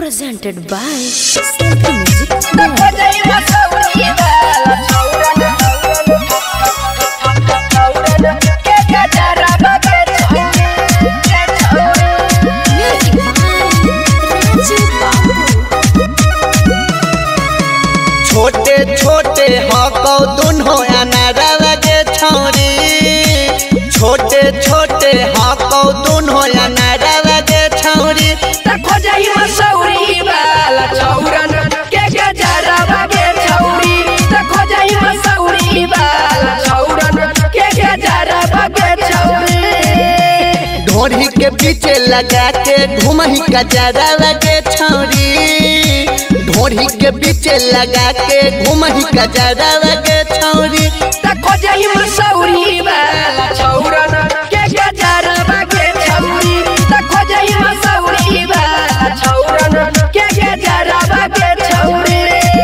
Presented by Selfie Music. छोटे छोटे हकौ दुनो अनारवा के छौरी, छोटे छोटे हकौ दुनो अनारवा के छौरी। देखो जाई मसौरी वाला छौरन के गजरवा के छौरी, देखो जाई मसौरी वाला छौरन के गजरवा के छौरी। ढोरी के पीछे लगा के घुमही गजरवा के छौरी, ढोरी के पीछे लगा के घुमही गजरवा के छौरी। देखो जाई मसौरी वाला छौरन के गजरवा के छौरी, देखो जाई मसौरी वाला छौरन के गजरवा के छौरी।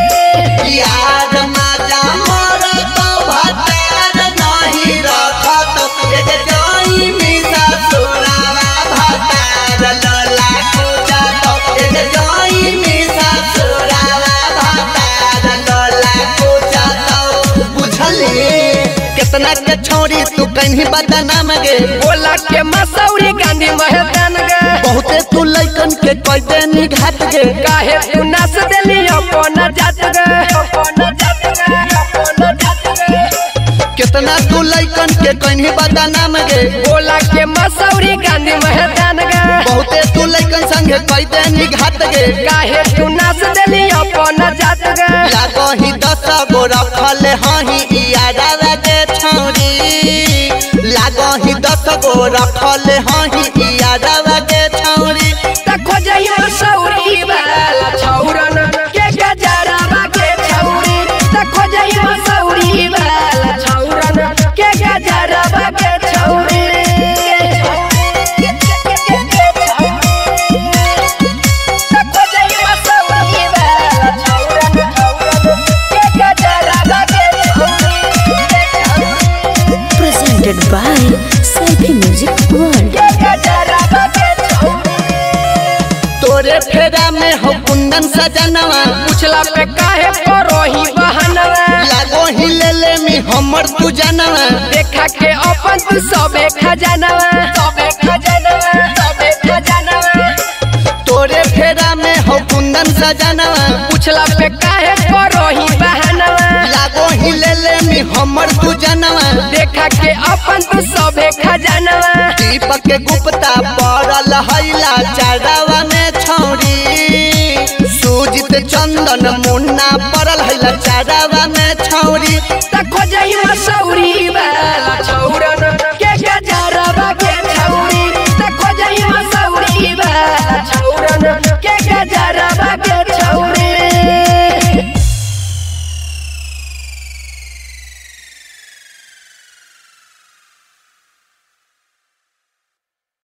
याद माजा मोर तो भतार नहीं रखत, एक जोई मिसा सुनावा भतार लोला पूजा तो, एक जोई मिसा सुनावा भतार लोला पूजा तो। बुझली कितना के छोरी तू कहीं बदनाम गे, बोला के मसौरी गांधी महतान गे, बहुते तू लइकन के कोई देनी घाट गे। काहे तू नाच देली अपन जात गे, अपन जात गे, अपन जात गे। कितना तू लइकन के कहीं बदनाम गे, बोला के मसौरी गांधी महतान गे, बहुते तू लइकन संगे कोई देनी घाट गे। काहे तू नाच देली अपन जात गे। लागो ही 10 गो रखल हही यादवा के छौरी, लागो ही 10 गो रखल हही यादवा के छौरी। देखो जाई मसौरी वाला छौरन के गजरवा के छौरी, देखो जाई मसौरी वाला छौरन के गजरवा के छौरी। देखो जाई मसौरी वाला छौरन के गजरवा के छौरी। Presented by Selfie Music World. के गजरवा के छौरी। तोरे फेरा में हो कुंदन सजनवा, पूछला पे काहे करोही बहनवा, लागो ही ले मी हमर तू जनवा। देखा के अपन तू सबे खजानवा, सबे खजानवा, सबे खजानवा। तोरे फेरा में हो कुंदन सजनवा, पूछला पे काहे करोही बहनवा, लागो ही ले मी हमर तू जनवा। देखा के अपन तू सबे खजानवा। दीपक के गुप्ता पड़ल हैला चारवा में छौरी, सुजित चंदन मुन्ना पड़ल हैला चारा